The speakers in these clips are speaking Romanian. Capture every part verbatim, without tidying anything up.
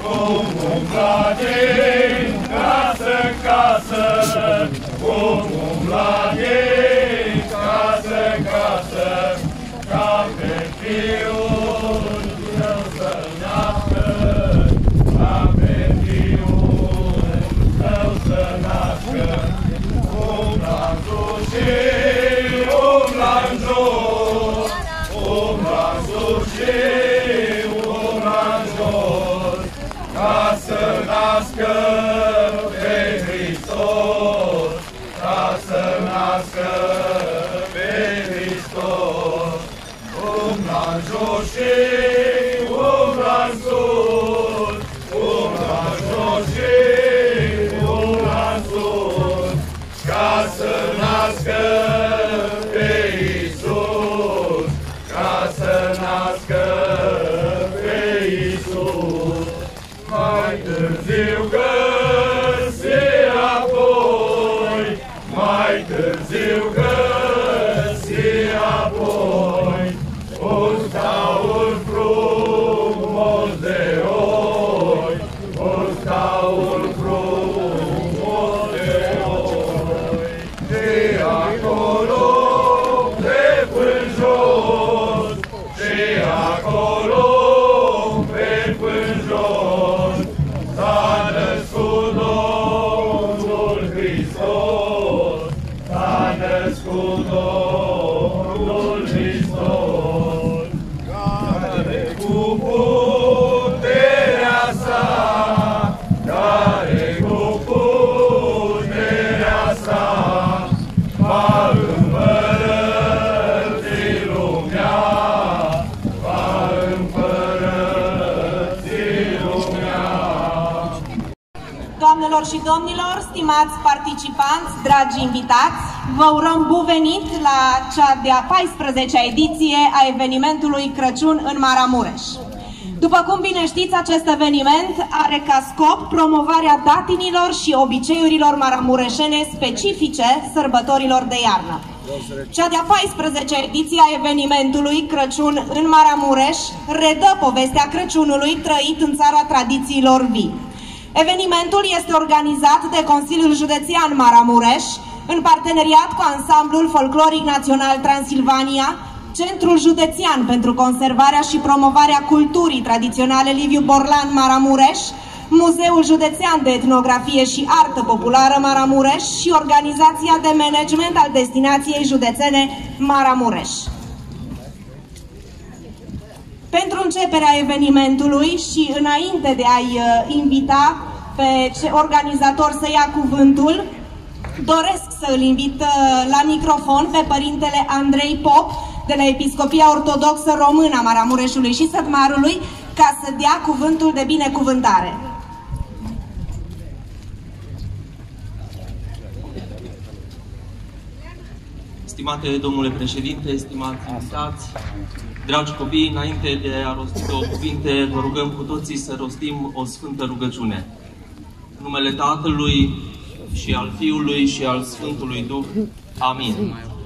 cum umbla din casă în casă, cum umbla din casă în casă, ca pe Fiul Dumnezeu să-L nască, ca pe Fiul Dumnezeu să-L nască. Umbla în sus și umbla în jos, umbla în sus și umbla în jos, ca să-L nască pe Hristos, ca să-L nască pe Hristos. Umbla în jos și umbla în sus, umbla în jos și umbla în sus, ca să-L nască pe Iisus, ca să-L nască pe Iisus. Mai târziu găsi apoi, mai târziu găsi apoi, un staul frumos de oi, un staul frumos de oi. Și acolo pe până jos, și acolo pe până jos, s-a născut Domnul Hristos, s-a născut Domnul Hristos, care cu puterea sa, care cu puterea sa, va împărăți lumea, va împărăți lumea. Doamnelor și domnilor, stimați participanți, dragi invitați, vă urăm bun venit la cea de-a paisprezecea ediție a evenimentului Crăciun în Maramureș. După cum bine știți, acest eveniment are ca scop promovarea datinilor și obiceiurilor maramureșene specifice sărbătorilor de iarnă. Cea de-a paisprezecea ediție a evenimentului Crăciun în Maramureș redă povestea Crăciunului trăit în țara tradițiilor vii. Evenimentul este organizat de Consiliul Județean Maramureș, în parteneriat cu Ansamblul Folcloric Național Transilvania, Centrul Județean pentru Conservarea și Promovarea Culturii Tradiționale Liviu Borlan Maramureș, Muzeul Județean de Etnografie și Artă Populară Maramureș și Organizația de Management al Destinației Județene Maramureș. Pentru începerea evenimentului și înainte de a-i invita pe organizator să ia cuvântul, doresc să îl invit la microfon pe părintele Andrei Pop de la Episcopia Ortodoxă Română a Maramureșului și Sătmarului ca să dea cuvântul de binecuvântare. Stimate domnule președinte, stimați invitați, dragi copii, înainte de a rosti două cuvinte, vă rugăm cu toții să rostim o sfântă rugăciune. În numele Tatălui și al Fiului și al Sfântului Duh. Amin.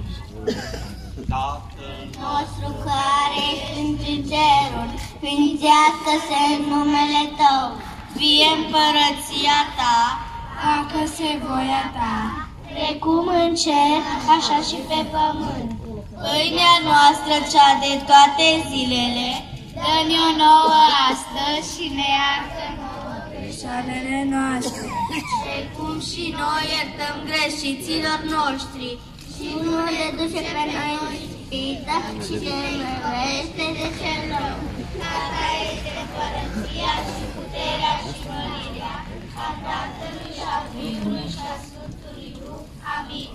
Tatăl nostru care ești în ceruri, sfințească-se numele Tău, fie împărăția Ta, facă-se voia Ta, precum în cer, așa și pe pământ. Pâinea noastră, cea de toate zilele, dă-ne-o nouă astăzi și ne iartă nouă greșalele noastre, precum și noi iertăm greșiților noștri. Și nu ne duce pe noi în ispită, și ne mărește de cel rău. A Ta este împărăția și puterea și mărirea, a Tatălui și a Fiului și a Sfântului Duh. Amin.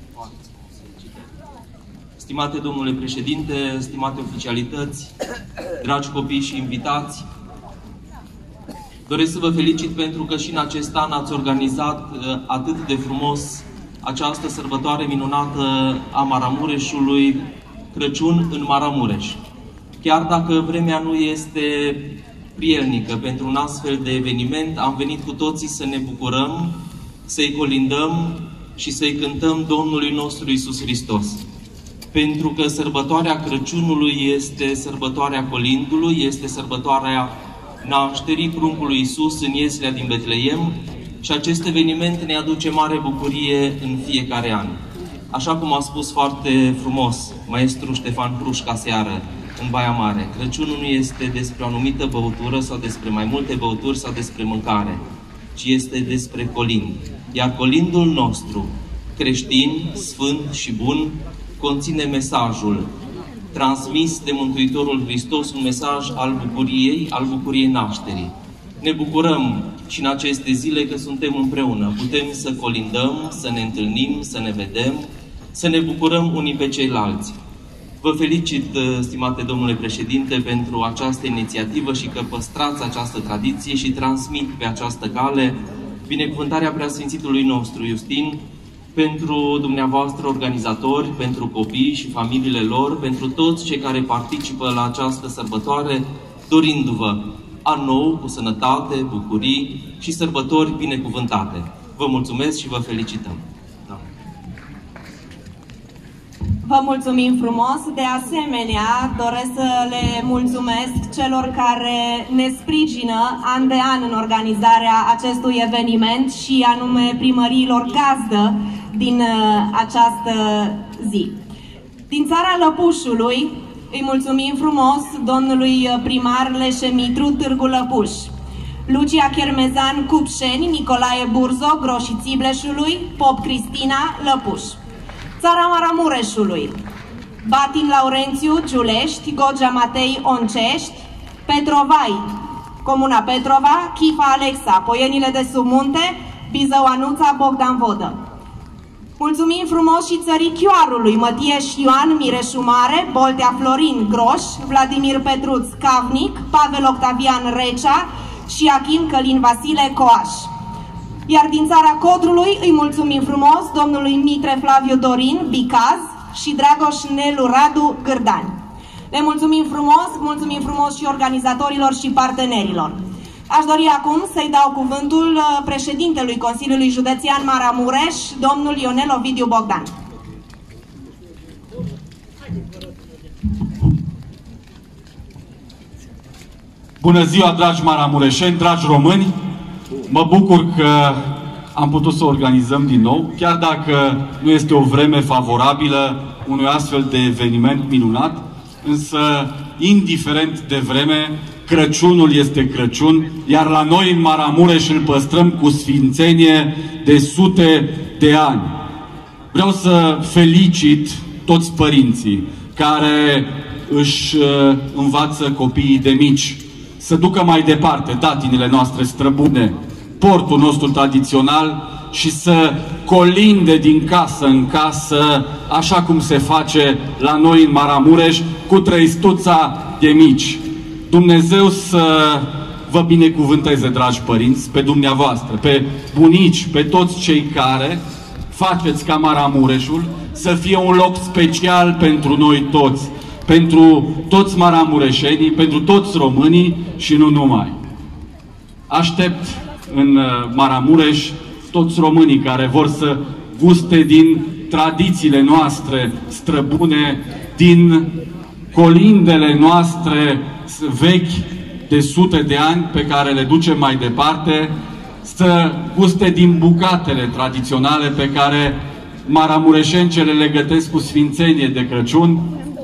Stimate domnule președinte, stimate oficialități, dragi copii și invitați, doresc să vă felicit pentru că și în acest an ați organizat atât de frumos această sărbătoare minunată a Maramureșului, Crăciun în Maramureș. Chiar dacă vremea nu este prielnică pentru un astfel de eveniment, am venit cu toții să ne bucurăm, să-i colindăm și să-i cântăm Domnului nostru Iisus Hristos. Pentru că sărbătoarea Crăciunului este sărbătoarea colindului, este sărbătoarea nașterii pruncului Iisus în ieslea din Betleem și acest eveniment ne aduce mare bucurie în fiecare an. Așa cum a spus foarte frumos maestru Ștefan Prușca seară în Baia Mare, Crăciunul nu este despre o anumită băutură sau despre mai multe băuturi sau despre mâncare, ci este despre colind. Iar colindul nostru, creștin, sfânt și bun, conține mesajul transmis de Mântuitorul Hristos, un mesaj al bucuriei, al bucuriei nașterii. Ne bucurăm și în aceste zile că suntem împreună. Putem să colindăm, să ne întâlnim, să ne vedem, să ne bucurăm unii pe ceilalți. Vă felicit, stimate domnule președinte, pentru această inițiativă și că păstrați această tradiție și transmit pe această cale binecuvântarea preasfințitului nostru Iustin pentru dumneavoastră organizatori, pentru copii și familiile lor, pentru toți cei care participă la această sărbătoare, dorindu-vă an nou cu sănătate, bucurii și sărbători binecuvântate. Vă mulțumesc și vă felicităm! Da. Vă mulțumim frumos! De asemenea, doresc să le mulțumesc celor care ne sprijină an de an în organizarea acestui eveniment și anume primăriilor gazdă din această zi. Din țara Lăpușului îi mulțumim frumos domnului primar Leșemitru Târgu Lăpuș, Lucia Chermezan Cupșeni, Nicolae Burzo Groșii-Țibleșului, Pop Cristina Lăpuș. Țara Maramureșului, Batin Laurențiu Giulești, Gogea Matei Oncești, Petrovai, Comuna Petrova, Chifa Alexa, Poienile de sub munte, Bizău Anuța, Bogdan Vodă. Mulțumim frumos și țării Chioarului, Mătieș Ioan Mireșu Mare, Boltea Florin Groș, Vladimir Petruț Cavnic, Pavel Octavian Recea și Achim Călin Vasile Coaș. Iar din țara Codrului îi mulțumim frumos domnului Mitre Flaviu Dorin Bicaz și Dragoș Nelu Radu Gârdani. Le mulțumim frumos, mulțumim frumos și organizatorilor și partenerilor. Aș dori acum să-i dau cuvântul președintelui Consiliului Județean Maramureș, domnul Ionel Ovidiu Bogdan. Bună ziua, dragi maramureșeni, dragi români! Mă bucur că am putut să organizăm din nou, chiar dacă nu este o vreme favorabilă unui astfel de eveniment minunat, însă, indiferent de vreme, Crăciunul este Crăciun, iar la noi în Maramureș îl păstrăm cu sfințenie de sute de ani. Vreau să felicit toți părinții care își învață copiii de mici să ducă mai departe datinile noastre străbune, portul nostru tradițional și să colinde din casă în casă, așa cum se face la noi în Maramureș, cu trăistuța de mici. Dumnezeu să vă binecuvânteze, dragi părinți, pe dumneavoastră, pe bunici, pe toți cei care faceți ca Maramureșul să fie un loc special pentru noi toți, pentru toți maramureșenii, pentru toți românii și nu numai. Aștept în Maramureș toți românii care vor să guste din tradițiile noastre străbune, din colindele noastre vechi de sute de ani pe care le ducem mai departe, să guste din bucatele tradiționale pe care maramureșencele le gătesc cu sfințenie de Crăciun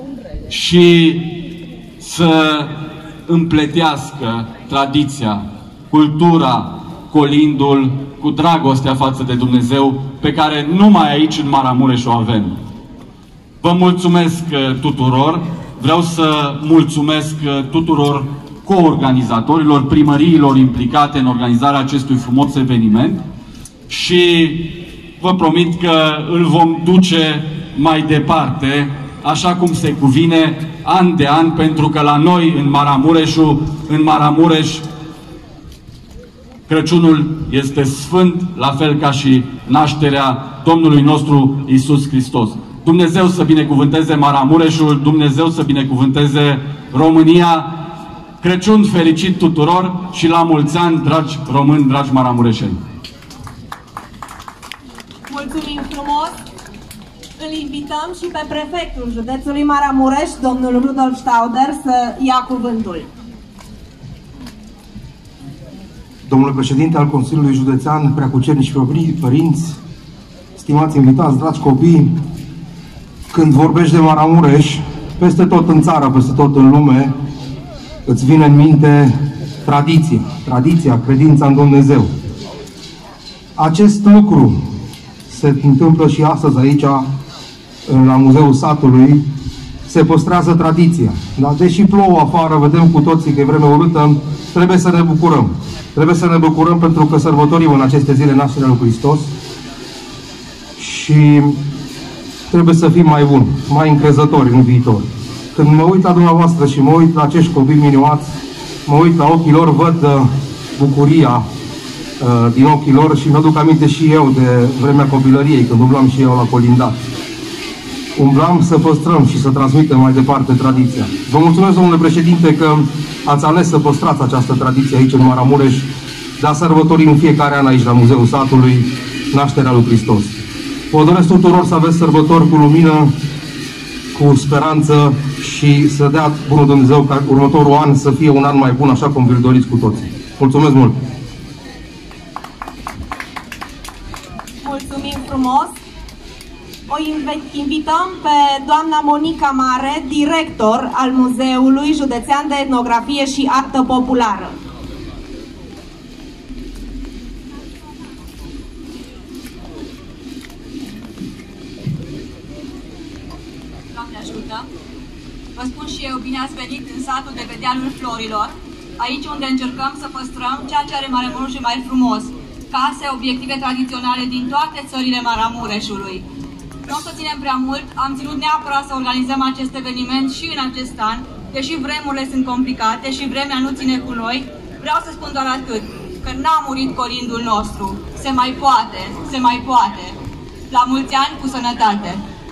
și să împletească tradiția, cultura, colindul cu dragostea față de Dumnezeu pe care numai aici în Maramureș o avem. Vă mulțumesc tuturor, vreau să mulțumesc tuturor coorganizatorilor, primăriilor implicate în organizarea acestui frumos eveniment și vă promit că îl vom duce mai departe, așa cum se cuvine, an de an, pentru că la noi în Maramureșul, în Maramureș, Crăciunul este sfânt, la fel ca și nașterea Domnului nostru Iisus Hristos. Dumnezeu să binecuvânteze Maramureșul, Dumnezeu să binecuvânteze România. Crăciun fericit tuturor și la mulți ani, dragi români, dragi maramureșeni! Mulțumim frumos! Îl invităm și pe prefectul județului Maramureș, domnul Rudolf Stauder, să ia cuvântul. Domnule președinte al Consiliului Județean, preacucernici și părinți, stimați invitați, dragi copii, când vorbești de Maramureș, peste tot în țară, peste tot în lume, îți vine în minte tradiția, tradiția, credința în Dumnezeu. Acest lucru se întâmplă și astăzi aici, la Muzeul Satului, se păstrează tradiția. Dar deși plouă afară, vedem cu toții că e vreme urâtă, trebuie să ne bucurăm. Trebuie să ne bucurăm pentru că sărbătorim în aceste zile nașterea lui Hristos și trebuie să fim mai buni, mai încrezători în viitor. Când mă uit la dumneavoastră și mă uit la acești copii minuați, mă uit la ochii lor, văd uh, bucuria uh, din ochii lor și mi-aduc aminte și eu de vremea copilăriei, când umblam și eu la colindat. Umblam să păstrăm și să transmitem mai departe tradiția. Vă mulțumesc, domnule președinte, că ați ales să păstrați această tradiție aici în Maramureș, de a sărbători în fiecare an aici la Muzeul Satului nașterea lui Hristos. Vă doresc tuturor să aveți sărbători cu lumină, cu speranță și să dea bunul Dumnezeu ca următorul an să fie un an mai bun, așa cum vi-l doriți cu toții. Mulțumesc mult! Mulțumim frumos! O invităm pe doamna Monica Mare, director al Muzeului Județean de Etnografie și Artă Populară. Doamne ajută! Vă spun și eu, bine ați venit în satul de pe dealul Florilor, aici unde încercăm să păstrăm ceea ce are Maramureșul mai frumos, case, obiective tradiționale din toate țările Maramureșului. Nu o să ținem prea mult, am ținut neapărat să organizăm acest eveniment și în acest an, deși vremurile sunt complicate și vremea nu ține cu noi, vreau să spun doar atât, că n-a murit colindul nostru. Se mai poate, se mai poate. La mulți ani cu sănătate!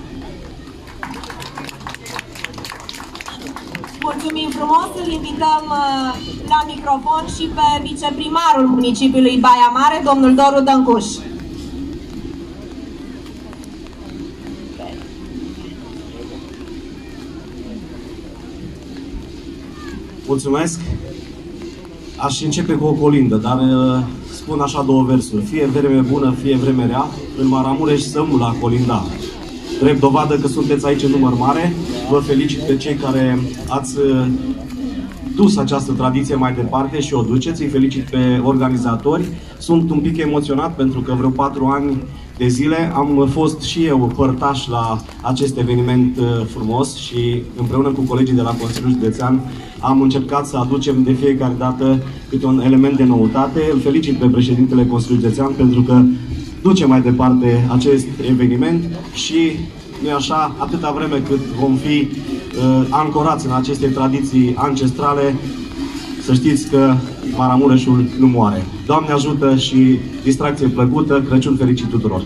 Mulțumim frumos, îl invităm la microfon și pe viceprimarul municipiului Baia Mare, domnul Doru Dăncuș. Mulțumesc! Aș începe cu o colindă, dar spun așa două versuri. Fie vreme bună, fie vreme rea, în Maramureș sămul la colinda. Drept dovadă că sunteți aici în număr mare, vă felicit pe cei care ați dus această tradiție mai departe și o duceți. Îi felicit pe organizatori. Sunt un pic emoționat pentru că vreo patru ani de zile am fost și eu părtaș la acest eveniment frumos și împreună cu colegii de la Consiliul Județean am încercat să aducem de fiecare dată câte un element de noutate. Îl felicit pe președintele Consiliului Județean pentru că duce mai departe acest eveniment și, nu-i așa, atâta vreme cât vom fi uh, ancorați în aceste tradiții ancestrale, să știți că Maramureșul nu moare. Doamne ajută și distracție plăcută, Crăciun fericit tuturor!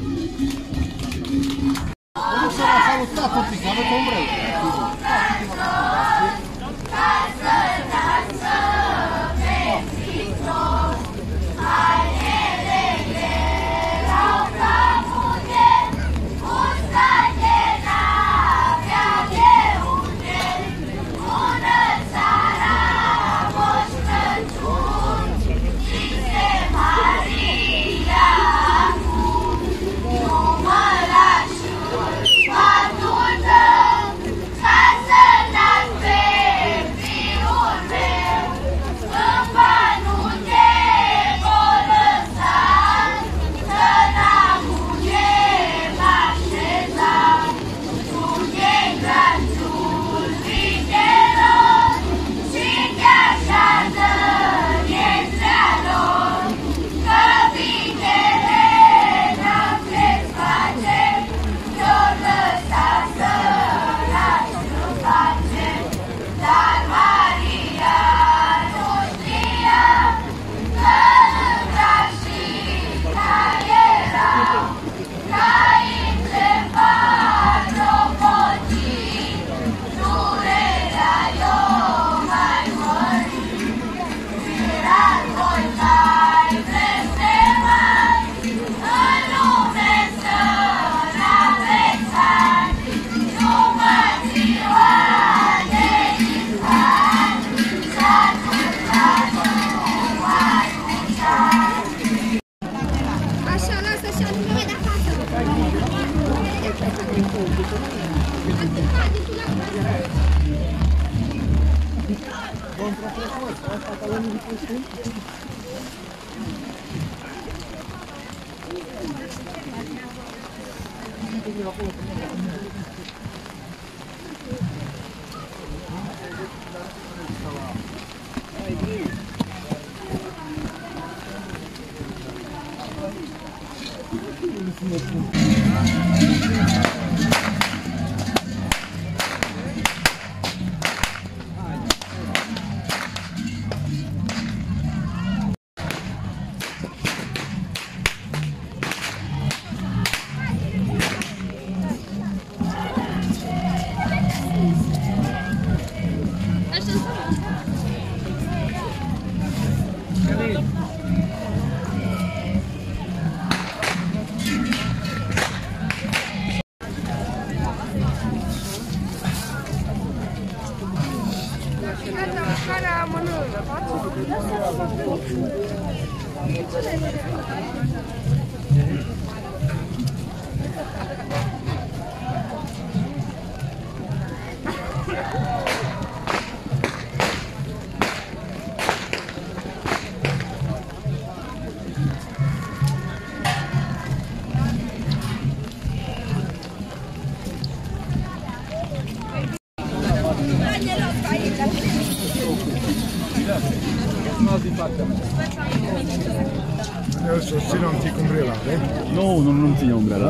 Eu susțin anticumbrela, eh? Nu, nu, nu ține umbrela.